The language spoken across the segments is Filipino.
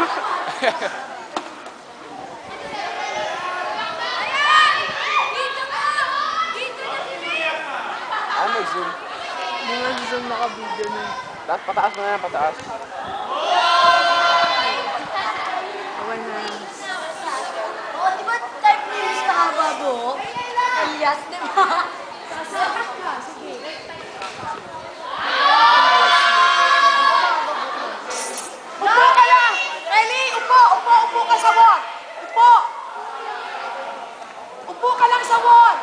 Ano mag-zoom? Hindi mag-zoom naka-video na. Pataas mo na yan, pataas. Awan na. Oo, di ba type news na haba buhok? Alias, di ba? Sige. Upo ka lang! Kylie, upo! Upo ka sa wall! Upo! Upo ka lang sa wall!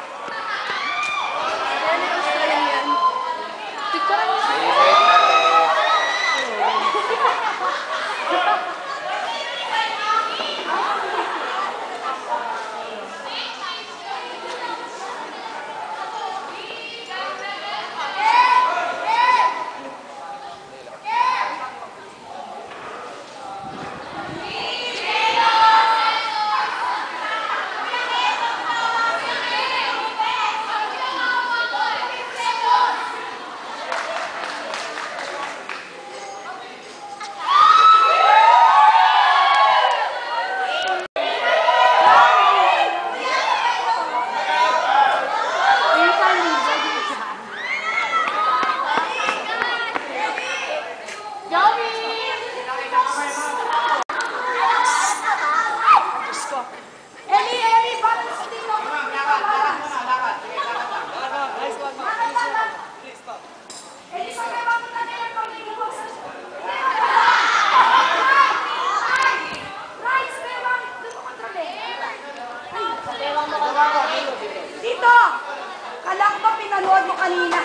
Dito! Kala ko ba pinanood mo kanina?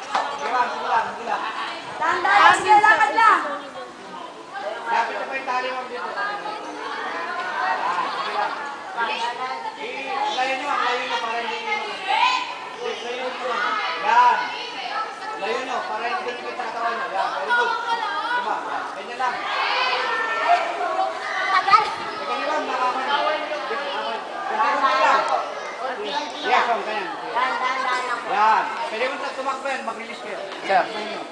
Dahan-dahan, sige, lakad lang. Lapit na pa yung tali mo dito. Layo nyo para hindi nyo. Layo nyo. Yan. Layo nyo para hindi nyo kita katawan nyo. Yan, very good. Diba? Ganyan lang. Tagal. Ganyan lang, nakakaman. Yes, ganyan. Yan. Pwede mo tumakbo yan, mag-release kayo. Sir.